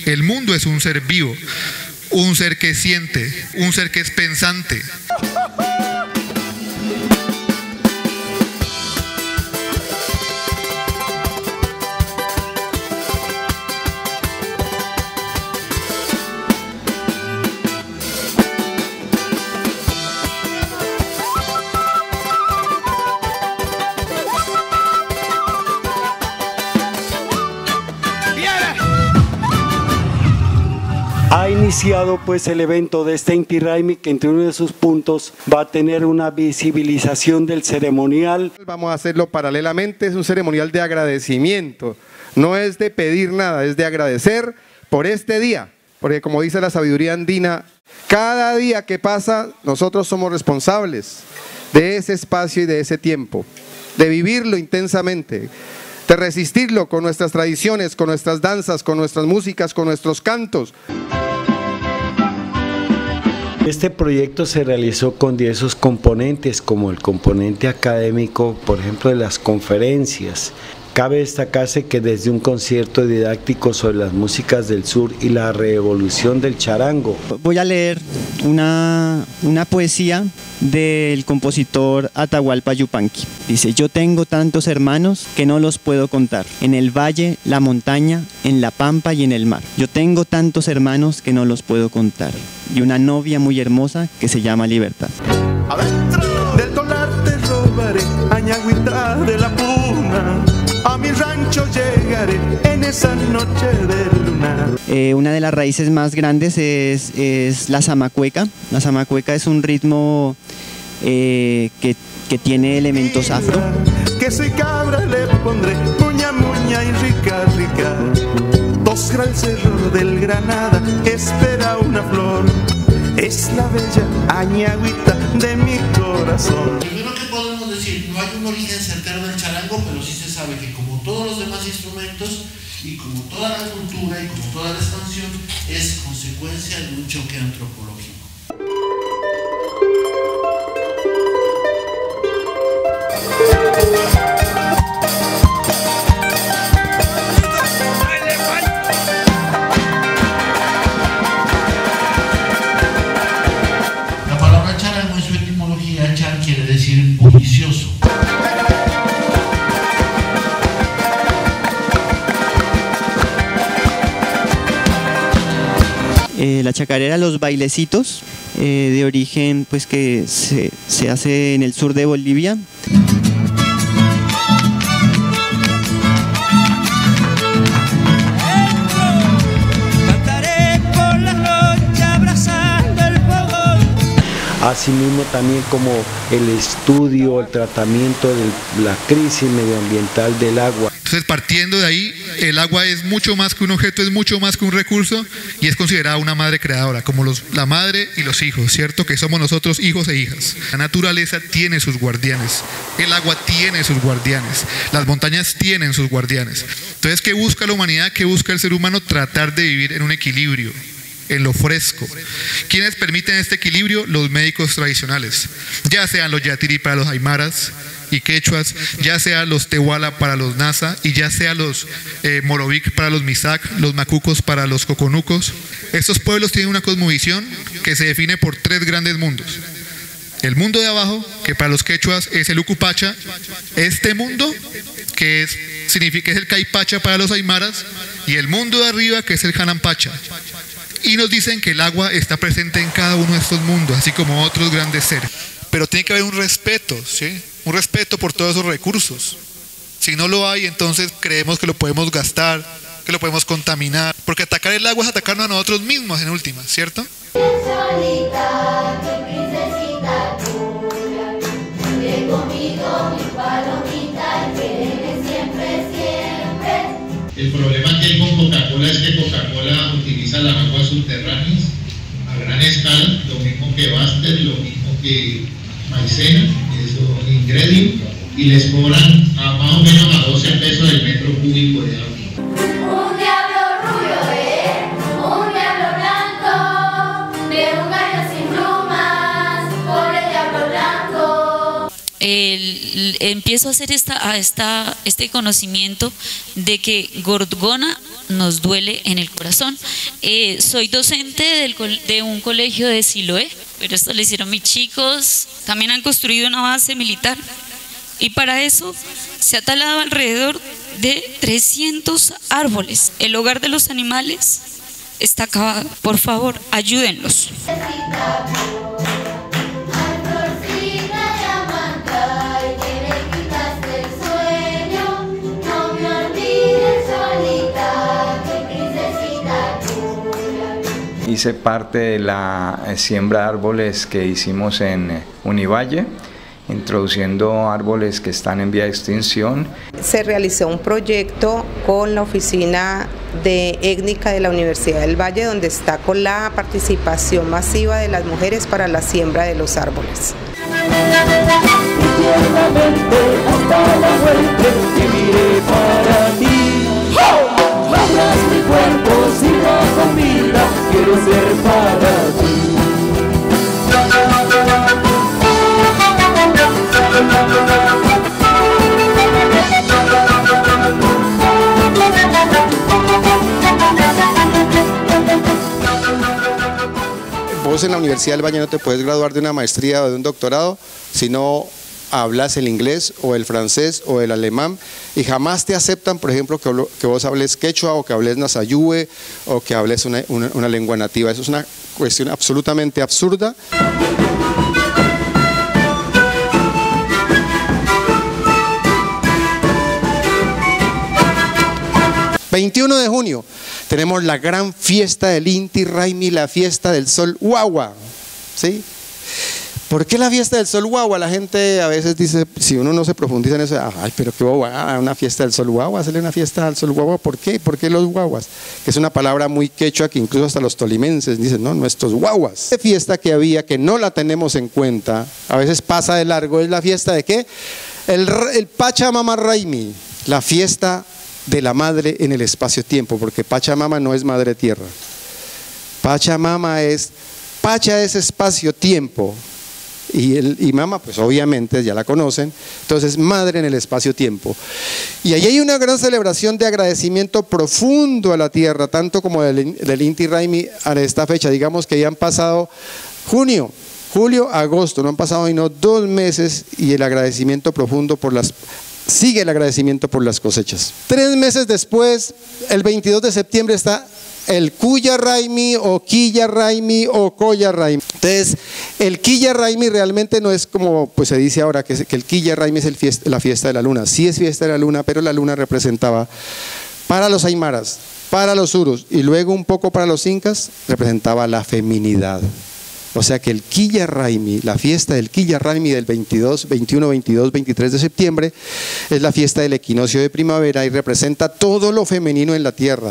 El mundo es un ser vivo, un ser que siente, un ser que es pensante. Ha iniciado pues el evento de este Inti Raymi, que entre uno de sus puntos va a tener una visibilización del ceremonial. Vamos a hacerlo paralelamente, es un ceremonial de agradecimiento, no es de pedir nada, es de agradecer por este día, porque como dice la sabiduría andina, cada día que pasa nosotros somos responsables de ese espacio y de ese tiempo, de vivirlo intensamente, de resistirlo con nuestras tradiciones, con nuestras danzas, con nuestras músicas, con nuestros cantos. Este proyecto se realizó con diversos componentes, como el componente académico, por ejemplo, de las conferencias. Cabe destacarse que desde un concierto didáctico sobre las músicas del sur y la revolución del charango. Voy a leer una poesía del compositor Atahualpa Yupanqui. Dice: yo tengo tantos hermanos que no los puedo contar, en el valle, la montaña, en la pampa y en el mar. Yo tengo tantos hermanos que no los puedo contar, y una novia muy hermosa que se llama Libertad. Adentro del tolar te robaré, añagüita de la puna, a mi rancho llegaré en esa noche de luna. Una de las raíces más grandes es la zamacueca. La zamacueca es un ritmo que tiene elementos afro. Que soy cabra le pondré muña, muña y rica, rica. Dos gran cerro del Granada espera una flor. Es la bella añagüita de mi corazón. Primero que podemos decir, no hay un origen certero del charango, pero sí se sabe que como todos los demás instrumentos y como toda la cultura y como toda la expansión es consecuencia de un choque antropológico. La palabra charango en su etimología, chan quiere decir bullicioso. La chacarera, los bailecitos de origen pues que se hace en el sur de Bolivia. Asimismo también como el estudio, el tratamiento de la crisis medioambiental del agua. Entonces, partiendo de ahí, el agua es mucho más que un objeto, es mucho más que un recurso y es considerada una madre creadora, como la madre y los hijos, ¿cierto? Que somos nosotros hijos e hijas. La naturaleza tiene sus guardianes, el agua tiene sus guardianes, las montañas tienen sus guardianes. Entonces, ¿qué busca la humanidad? ¿Qué busca el ser humano? Tratar de vivir en un equilibrio, en lo fresco. ¿Quiénes permiten este equilibrio? Los médicos tradicionales, ya sean los yatiri para los aymaras y quechuas, ya sea los tehuala para los nasa y ya sea los morovic para los misak, los macucos para los coconucos. Estos pueblos tienen una cosmovisión que se define por tres grandes mundos. El mundo de abajo, que para los quechuas es el ucupacha, este mundo que es el caipacha para los aymaras, y el mundo de arriba, que es el janampacha. Y nos dicen que el agua está presente en cada uno de estos mundos, así como otros grandes seres. Pero tiene que haber un respeto, ¿sí? Un respeto por todos esos recursos. Si no lo hay, entonces creemos que lo podemos gastar, que lo podemos contaminar, porque atacar el agua es atacarnos a nosotros mismos en última, ¿cierto? El problema que hay con Coca-Cola es que Coca-Cola utiliza las aguas subterráneas a gran escala, lo mismo que Baster, lo mismo que Maicena, eso Ingredio, y les cobran más o menos a 12 pesos el metro cúbico de agua. Un diablo rubio un diablo blanco, de un gallo sin plumas, por el diablo blanco. Empiezo a hacer este conocimiento de que Gorgona nos duele en el corazón. Soy docente de un colegio de Siloé, pero esto lo hicieron mis chicos. También han construido una base militar y para eso se ha talado alrededor de 300 árboles. El hogar de los animales está acabado. Por favor, ayúdenlos. Hice parte de la siembra de árboles que hicimos en Univalle, introduciendo árboles que están en vía de extinción. Se realizó un proyecto con la oficina de étnica de la Universidad del Valle, donde está con la participación masiva de las mujeres para la siembra de los árboles. Mi cuerpo sigo con vida, quiero ser para ti. Vos en la Universidad del Valle no te puedes graduar de una maestría o de un doctorado si no hablas el inglés o el francés o el alemán, y jamás te aceptan, por ejemplo, que vos hables quechua o que hables nasayúe o que hables una lengua nativa. Eso es una cuestión absolutamente absurda. ...21 de junio... tenemos la gran fiesta del Inti Raymi, la fiesta del Sol Guagua, ¿sí? ¿Por qué la fiesta del Sol Guagua? La gente a veces dice, si uno no se profundiza en eso, ay, pero qué guagua, una fiesta del Sol Guagua, hacerle una fiesta al Sol Guagua, ¿por qué? ¿Por qué los guaguas? Que es una palabra muy quechua que incluso hasta los tolimenses dicen, no, nuestros guaguas. La fiesta que había, que no la tenemos en cuenta, a veces pasa de largo, es la fiesta de ¿qué? El Pachamama Raymi, la fiesta de la madre en el espacio-tiempo, porque Pachamama no es madre tierra. Pachamama es, Pacha es espacio-tiempo, y mama, pues obviamente ya la conocen, entonces madre en el espacio-tiempo. Y ahí hay una gran celebración de agradecimiento profundo a la tierra, tanto como del Inti Raymi a esta fecha. Digamos que ya han pasado junio, julio, agosto, no han pasado sino 2 meses, y el agradecimiento profundo sigue el agradecimiento por las cosechas. 3 meses después, el 22 de septiembre está el Kuya Raymi o Quilla Raymi o Koya Raymi. Entonces, el Quilla Raymi realmente no es como pues se dice ahora, que el Quilla Raymi es la fiesta de la luna. Sí es fiesta de la luna, pero la luna representaba para los aymaras, para los urus y luego un poco para los incas, representaba la feminidad. O sea que el Quilla Raymi, la fiesta del Quilla Raymi del 22, 21, 22, 23 de septiembre, es la fiesta del equinoccio de primavera y representa todo lo femenino en la tierra.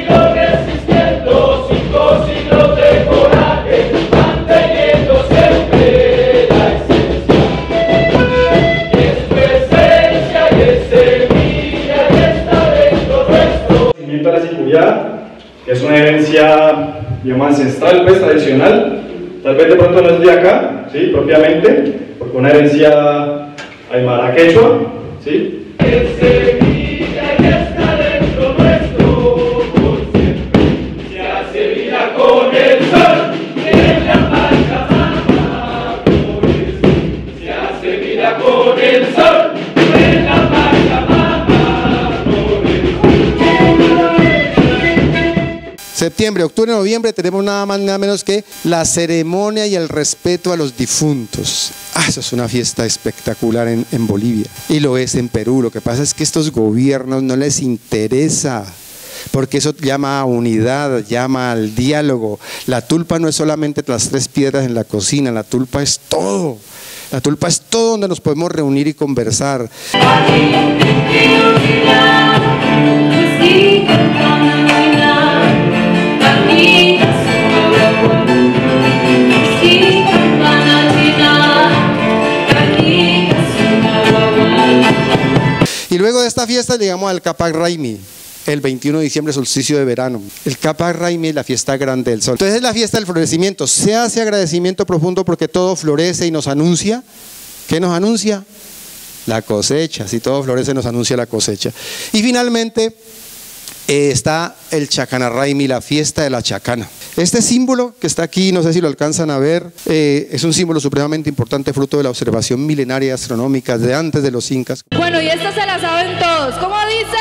Que es una herencia, digamos, ancestral, pues, tradicional. Tal vez de pronto no es de acá, ¿sí? Propiamente, porque una herencia aymara quechua, ¿sí? Que semilla que está dentro nuestro, por siempre se hace vida con el sol, en la Pachamama, por eso se hace vida con el sol, en la Pachamama, por eso. Septiembre, octubre, noviembre tenemos nada más nada menos que la ceremonia y el respeto a los difuntos. Eso es una fiesta espectacular en Bolivia y lo es en Perú. Lo que pasa es que a estos gobiernos no les interesa, porque eso llama a unidad, llama al diálogo. La tulpa no es solamente las 3 piedras en la cocina, la tulpa es todo. La tulpa es todo donde nos podemos reunir y conversar. Y luego de esta fiesta llegamos al Capac Raymi, el 21 de diciembre, solsticio de verano. El Capac Raymi es la fiesta grande del sol. Entonces es la fiesta del florecimiento. Se hace agradecimiento profundo porque todo florece y nos anuncia. ¿Qué nos anuncia? La cosecha. Si todo florece nos anuncia la cosecha. Y finalmente está el Chacanarraimi, la fiesta de la chacana. Este símbolo que está aquí, no sé si lo alcanzan a ver, es un símbolo supremamente importante, fruto de la observación milenaria astronómica de antes de los incas. Bueno, y esta se la saben todos. ¿Cómo dice?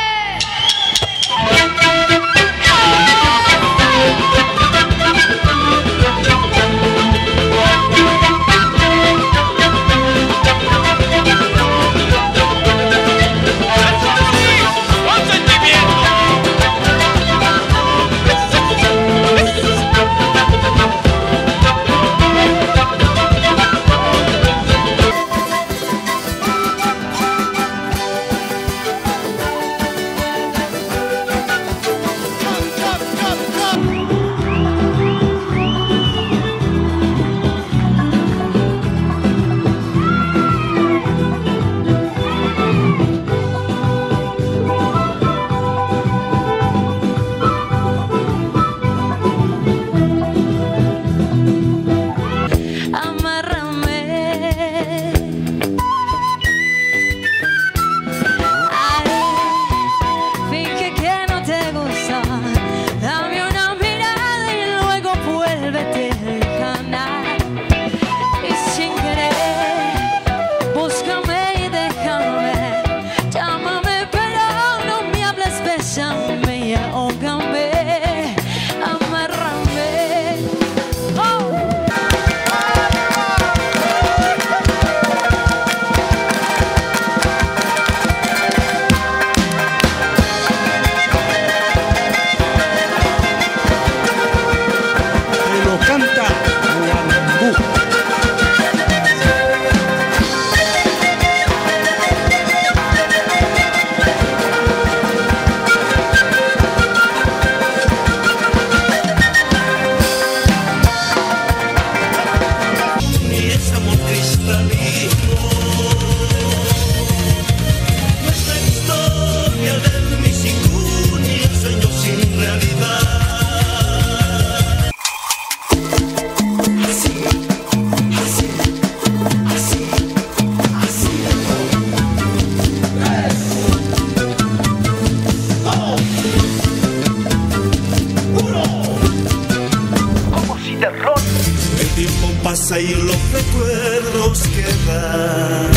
Y los recuerdos quedan.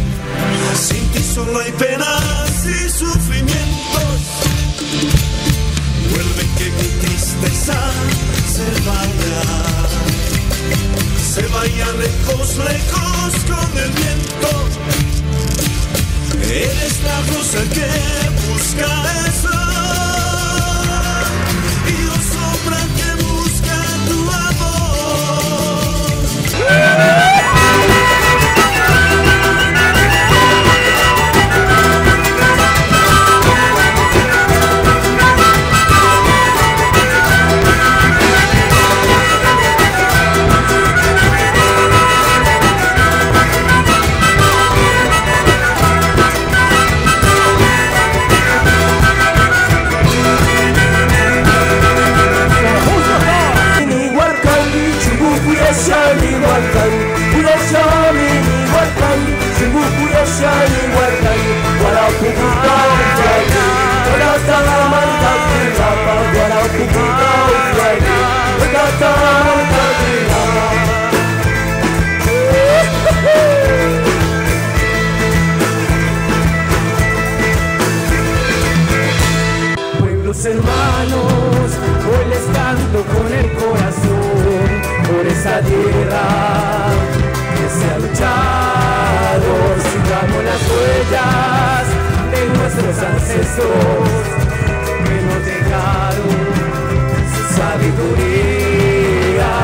Sin ti solo hay penas y sufrimientos. Vuelve que mi tristeza se vaya lejos, lejos con el viento. Eres la rosa que busca el sol y yo sombra que busca tu amor. Pueblos hermanos, hoy les canto con el corazón por esa tierra que se ha luchado. Sigamos las huellas de nuestros ancestros que nos dejaron su sabiduría.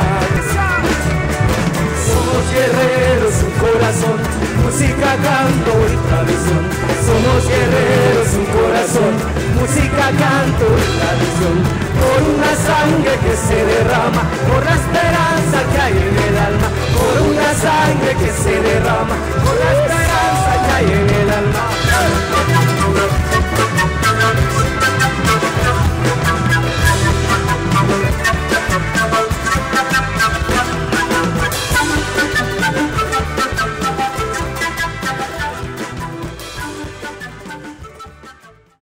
Somos guerreros, un corazón, música, canto y tradición. Somos guerreros, un corazón, música, canto y tradición. Por una sangre que se derrama, por la esperanza que hay en el alma. Por una sangre que se derrama, por la esperanza que hay en el alma.